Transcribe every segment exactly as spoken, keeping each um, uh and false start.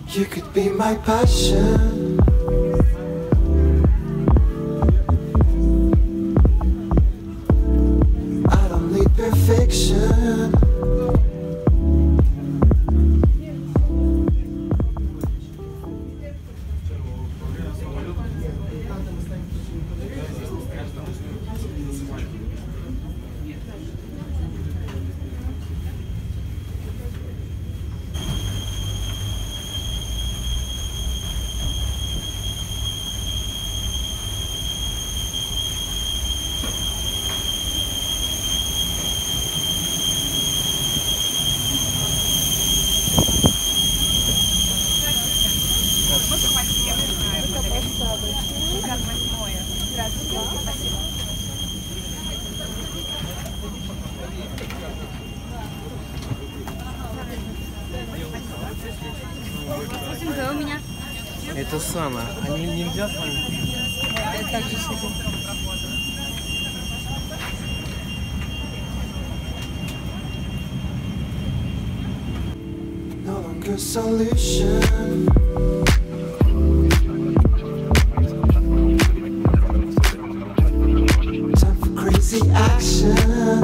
You could be my passion. I don't need perfection. Да, у меня. Это самое. Они нельзя с вами? Я так же сижу. No longer solution. Time for crazy action.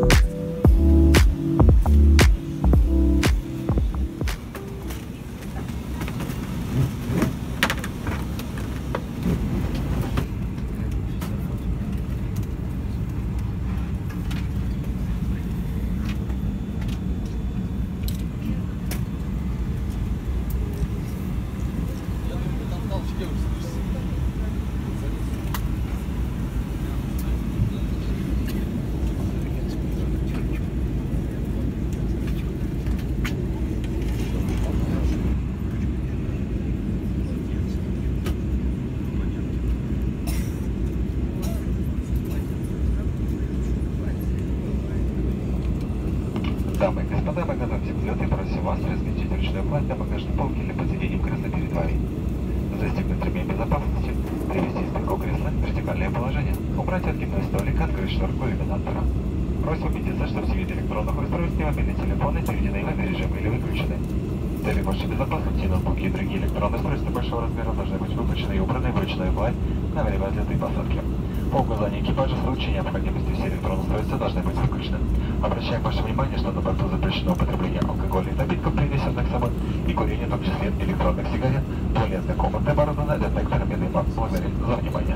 Дамы и господа, мы готовимся к взлету и просим вас разместить ручной плащ на багажной полке или под сиденьем кресла перед вами. Застегнуть ремень безопасности, привести спинку кресла в вертикальное положение, убрать откидной столик, открыть шторку иллюминатора. Просим убедиться, что все виды электронных устройств и мобильные телефоны переведены в авиарежим или выключены. С целью большей безопасности ноутбуки и другие электронные устройства большого размера должны быть выключены и убраны в ручную кладь на время взлета и посадки. По указанию экипажа в случае необходимости все электронные устройства должны быть выключены. Обращаем ваше внимание, что на борту запрещено употребление алкогольных напитков, принесенных с собой, и курение, в том числе электронных сигарет. Туалетная комната оборудована детекторами дыма. Благодарим за внимание.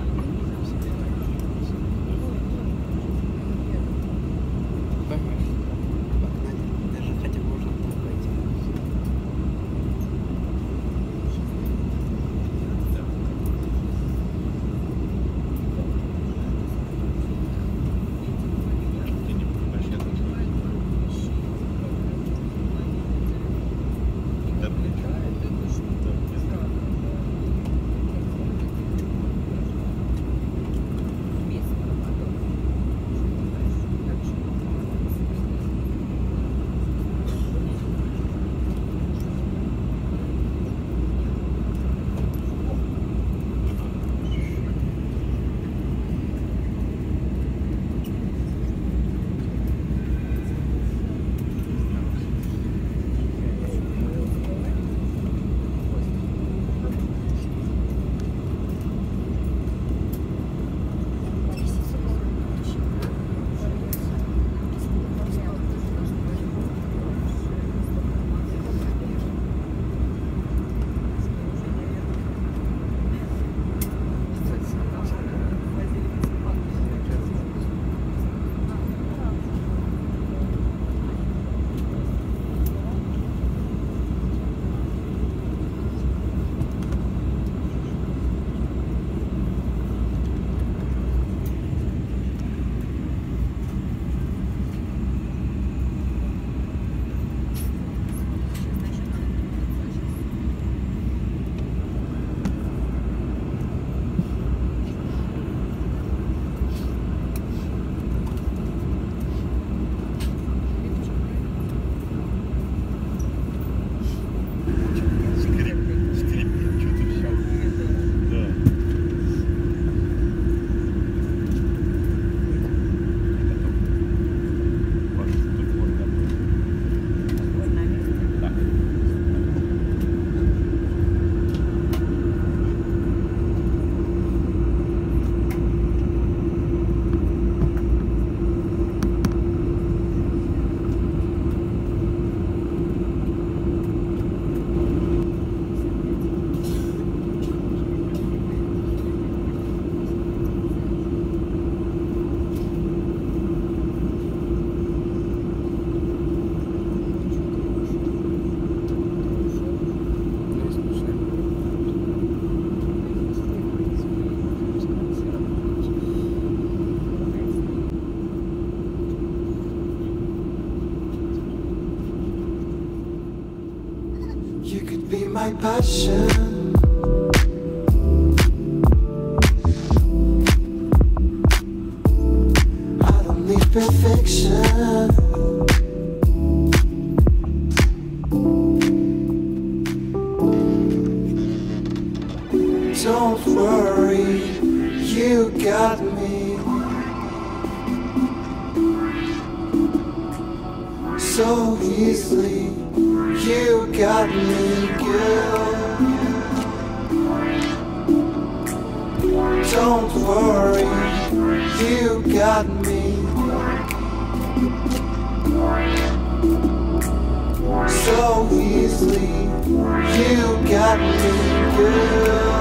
be my passion. I don't need perfection. Don't worry, you got me. So easily, you got me, girl. Don't worry, you got me. So easily, you got me, girl.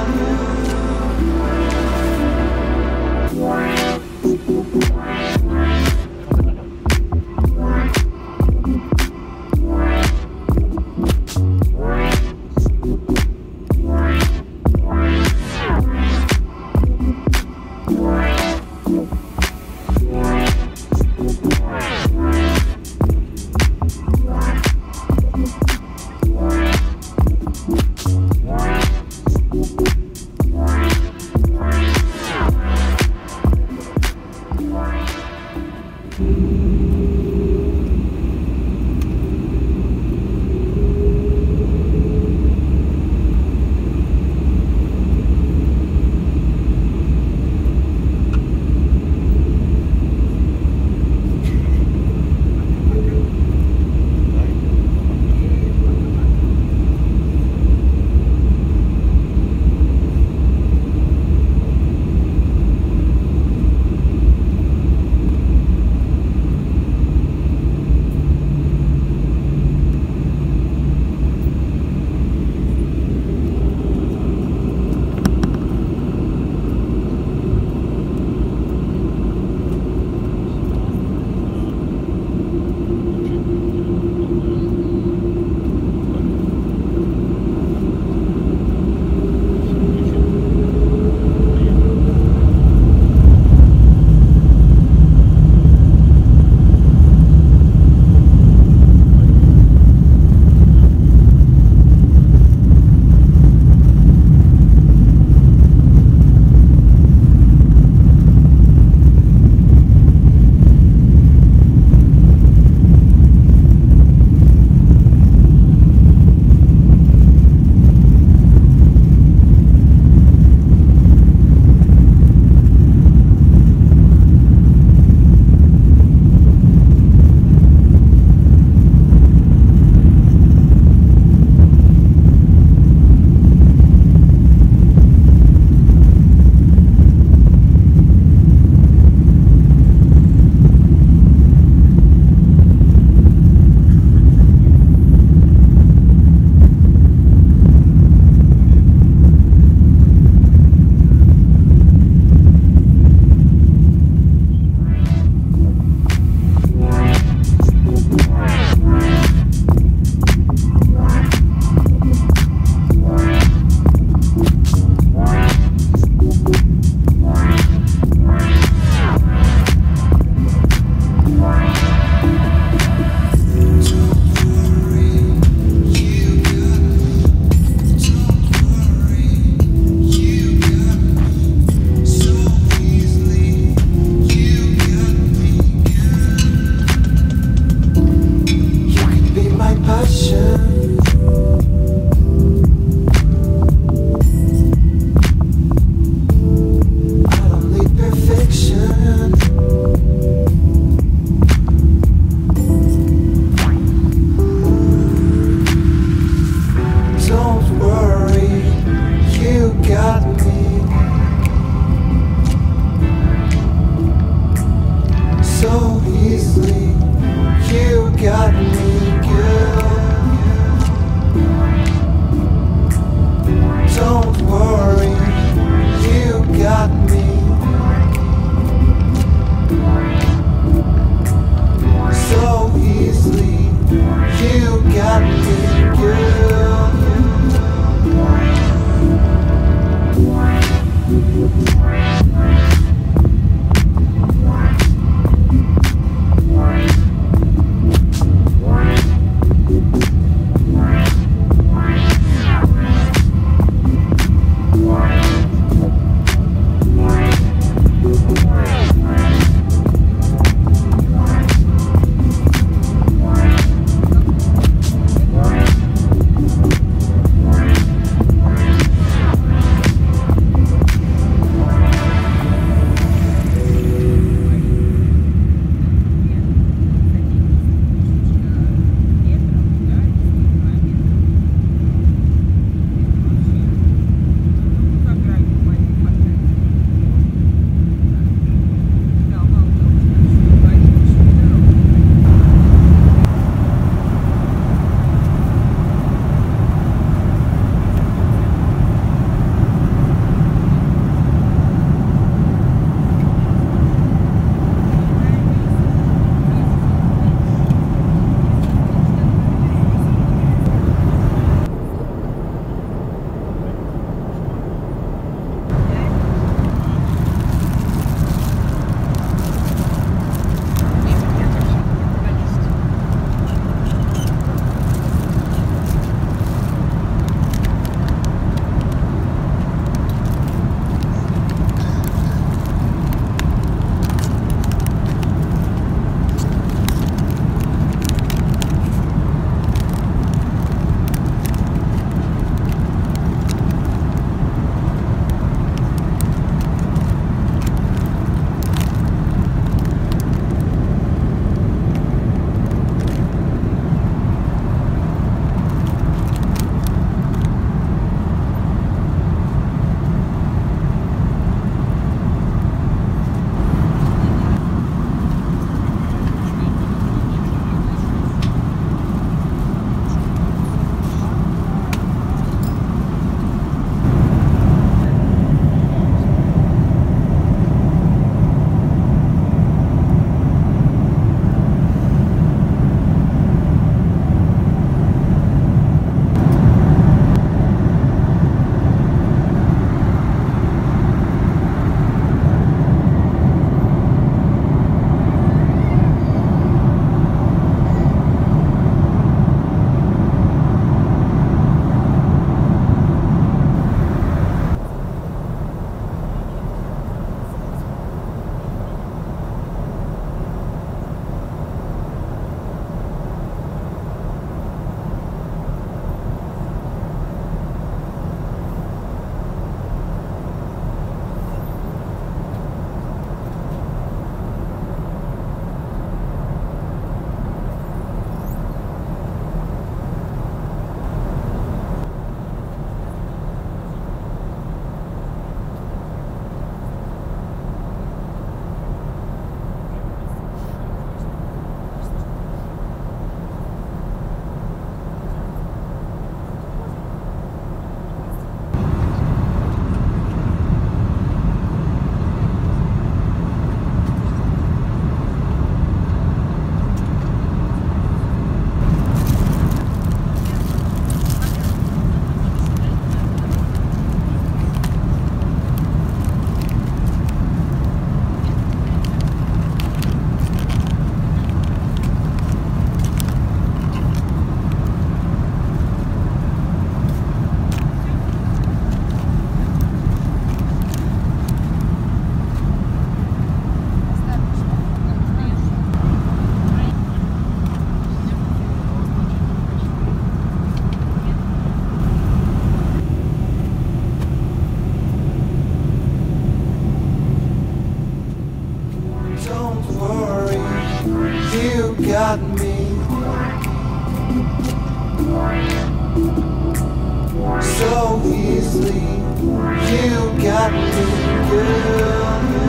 easily. You got me, girl.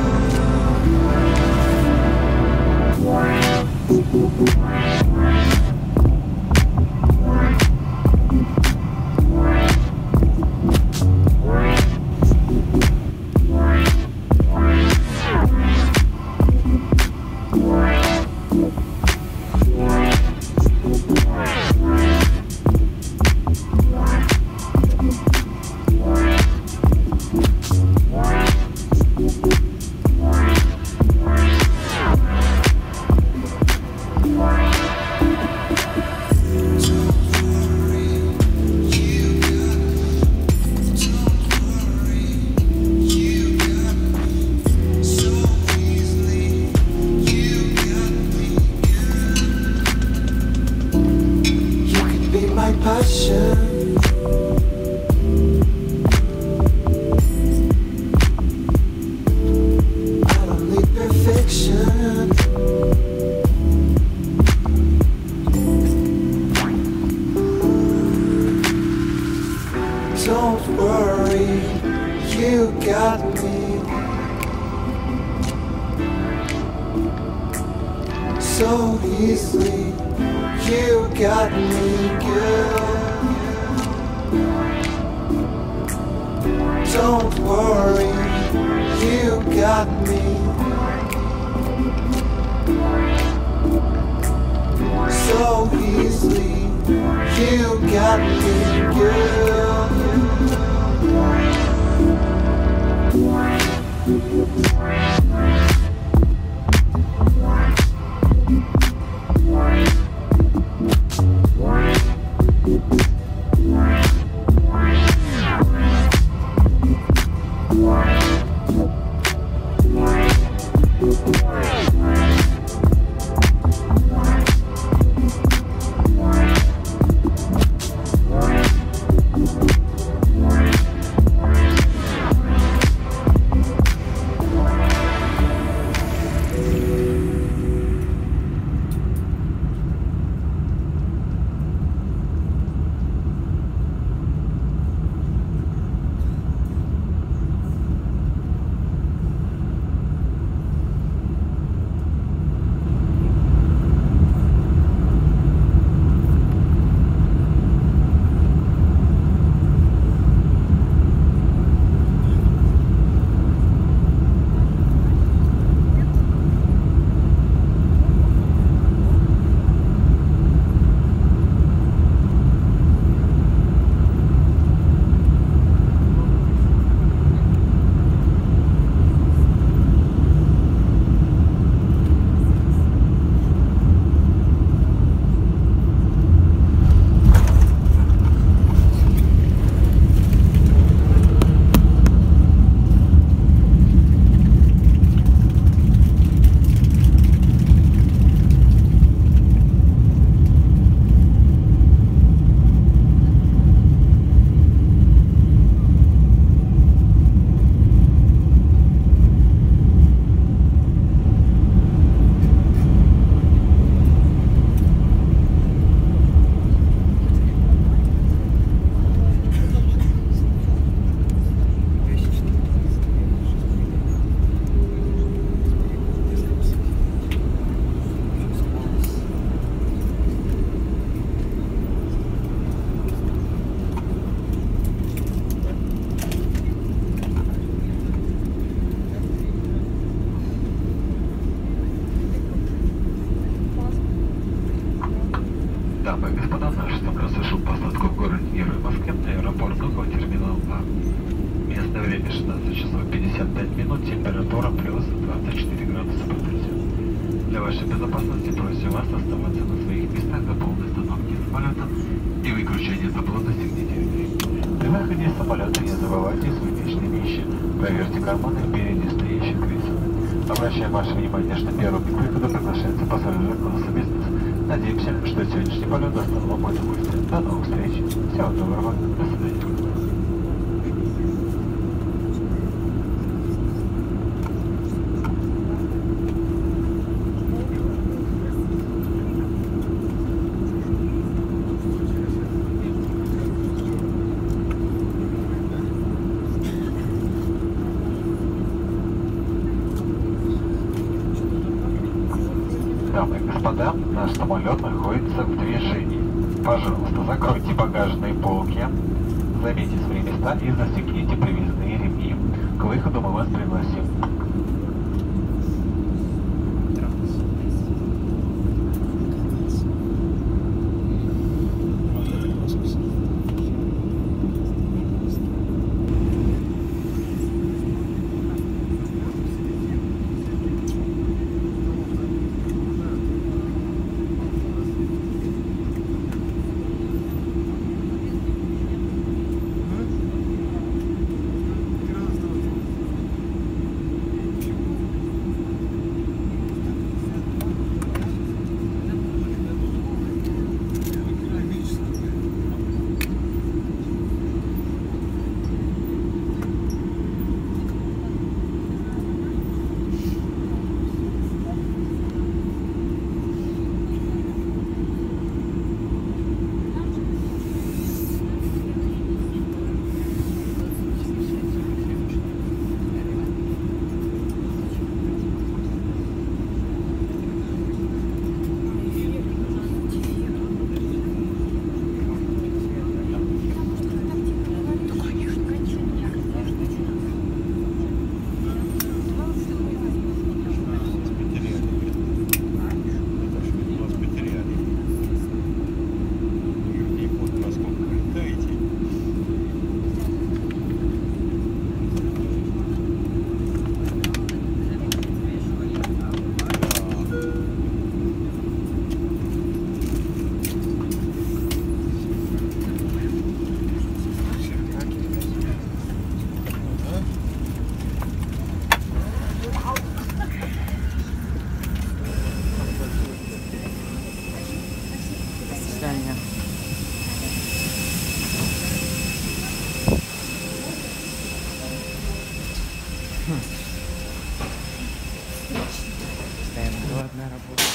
Passion. I don't need perfection. Don't worry, you got me. So easily, you got me, girl. Don't worry, you got me. So easily, you got me, girl. Дамы и господа, наш самолет совершил посадку в городе Неры, Москве, на аэропорт Гукова, терминал А. Местное время шестнадцать часов пятьдесят пять минут, температура плюс двадцать четыре градуса по Цельсию. Для вашей безопасности просим вас оставаться на своих местах до полной остановки самолета и выключения заблудности двери. При выходе из самолета не забывайте свои личные вещи, проверьте карманы впереди стоящих кресел. Обращаем ваше внимание, что первым к выходу приглашается пассажир класса бизнес. Надеемся, что сегодняшний полет доставил вам удовольствие. До новых встреч. Всего доброго. До свидания. господа, наш самолет находится в движении. Пожалуйста, закройте багажные полки, займите свои места и застегните привязные ремни. К выходу мы вас пригласим. Постоянно голодная работа.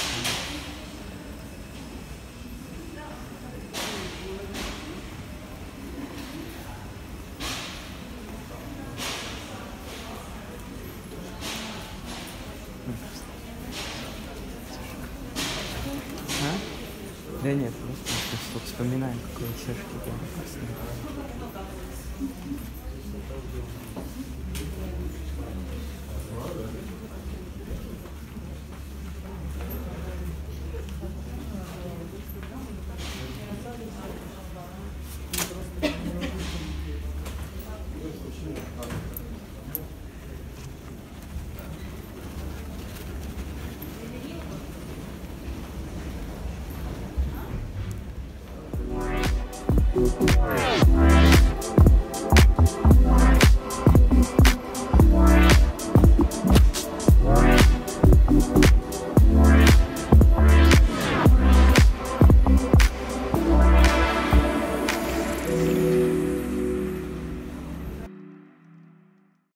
А? Да нет, просто, просто вспоминаем, какой цирк я